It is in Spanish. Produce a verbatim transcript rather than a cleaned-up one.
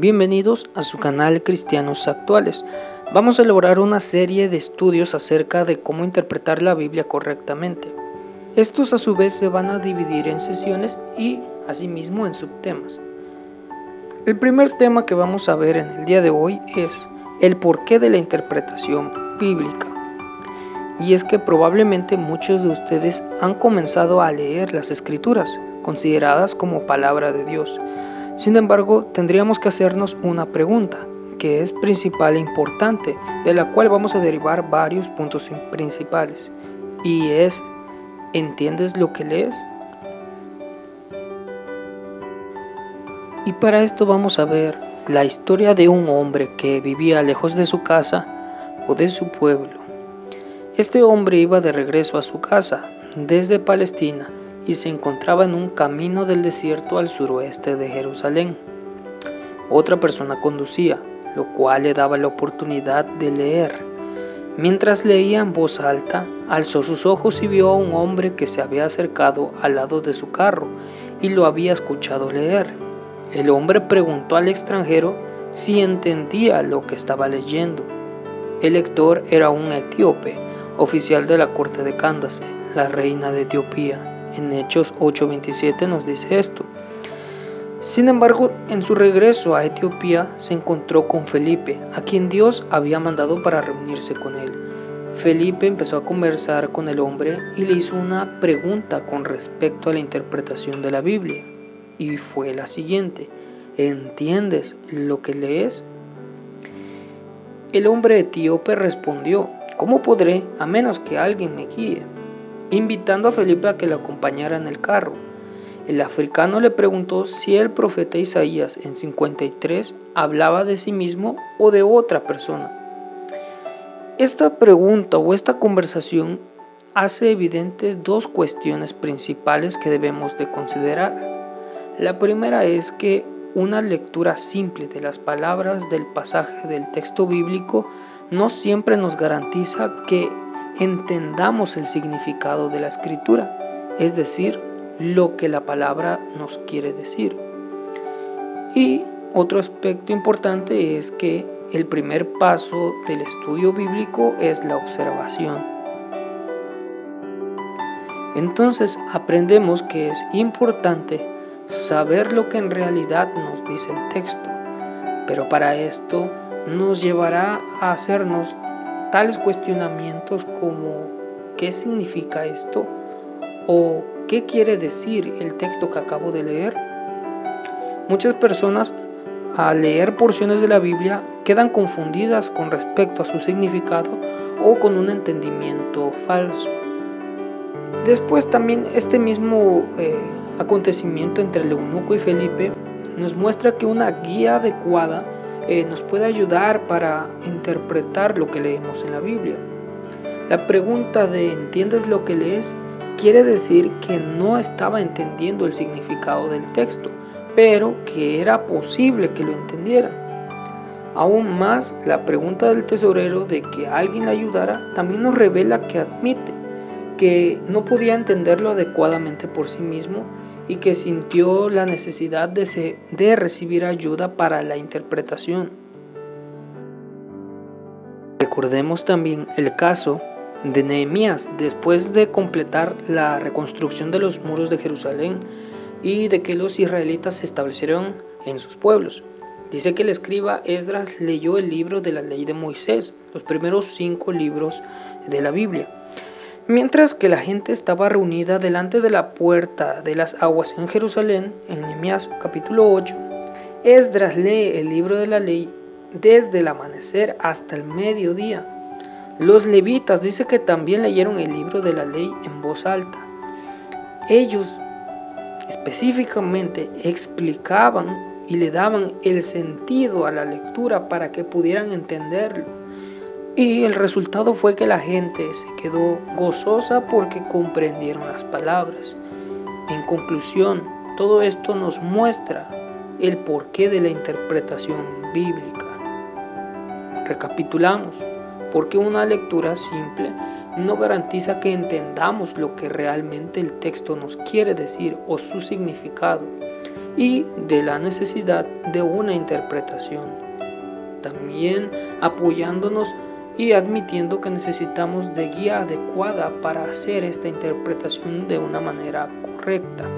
Bienvenidos a su canal Cristianos Actuales. Vamos a elaborar una serie de estudios acerca de cómo interpretar la Biblia correctamente. Estos a su vez se van a dividir en sesiones y asimismo en subtemas. El primer tema que vamos a ver en el día de hoy es el porqué de la interpretación bíblica. Y es que probablemente muchos de ustedes han comenzado a leer las Escrituras, consideradas como palabra de Dios. Sin embargo, tendríamos que hacernos una pregunta, que es principal e importante, de la cual vamos a derivar varios puntos principales. Y es, ¿entiendes lo que lees? Y para esto vamos a ver la historia de un hombre que vivía lejos de su casa o de su pueblo. Este hombre iba de regreso a su casa desde Palestina y se encontraba en un camino del desierto al suroeste de Jerusalén. Otra persona conducía, lo cual le daba la oportunidad de leer. Mientras leía en voz alta, alzó sus ojos y vio a un hombre que se había acercado al lado de su carro y lo había escuchado leer. El hombre preguntó al extranjero si entendía lo que estaba leyendo. El lector era un etíope, oficial de la corte de Candace, la reina de Etiopía. En Hechos ocho veintisiete nos dice esto. Sin embargo, en su regreso a Etiopía se encontró con Felipe, a quien Dios había mandado para reunirse con él. Felipe empezó a conversar con el hombre y le hizo una pregunta con respecto a la interpretación de la Biblia. Y fue la siguiente: ¿entiendes lo que lees? El hombre etíope respondió: ¿cómo podré, a menos que alguien me guíe?, invitando a Felipe a que lo acompañara en el carro. El africano le preguntó si el profeta Isaías en cincuenta y tres hablaba de sí mismo o de otra persona. Esta pregunta o esta conversación hace evidente dos cuestiones principales que debemos de considerar. La primera es que una lectura simple de las palabras del pasaje del texto bíblico no siempre nos garantiza que entendamos el significado de la escritura, es decir, lo que la palabra nos quiere decir. Y otro aspecto importante es que el primer paso del estudio bíblico es la observación. Entonces aprendemos que es importante saber lo que en realidad nos dice el texto, pero para esto nos llevará a hacernos tales cuestionamientos como ¿qué significa esto? ¿O qué quiere decir el texto que acabo de leer? Muchas personas al leer porciones de la Biblia quedan confundidas con respecto a su significado o con un entendimiento falso. Después también este mismo eh, acontecimiento entre el eunuco y Felipe nos muestra que una guía adecuada Eh, nos puede ayudar para interpretar lo que leemos en la Biblia. La pregunta de ¿entiendes lo que lees? Quiere decir que no estaba entendiendo el significado del texto, pero que era posible que lo entendiera. Aún más, la pregunta del tesorero de que alguien le ayudara también nos revela que admite que no podía entenderlo adecuadamente por sí mismo y que sintió la necesidad de, se, de recibir ayuda para la interpretación. Recordemos también el caso de Nehemías después de completar la reconstrucción de los muros de Jerusalén y de que los israelitas se establecieron en sus pueblos. Dice que el escriba Esdras leyó el libro de la ley de Moisés, los primeros cinco libros de la Biblia. Mientras que la gente estaba reunida delante de la puerta de las aguas en Jerusalén, en Nehemías capítulo ocho, Esdras lee el libro de la ley desde el amanecer hasta el mediodía. Los levitas dice que también leyeron el libro de la ley en voz alta. Ellos específicamente explicaban y le daban el sentido a la lectura para que pudieran entenderlo. Y el resultado fue que la gente se quedó gozosa porque comprendieron las palabras. En conclusión, todo esto nos muestra el porqué de la interpretación bíblica. Recapitulamos, porque una lectura simple no garantiza que entendamos lo que realmente el texto nos quiere decir o su significado. y de la necesidad de una interpretación. También apoyándonos y admitiendo que necesitamos de guía adecuada para hacer esta interpretación de una manera correcta.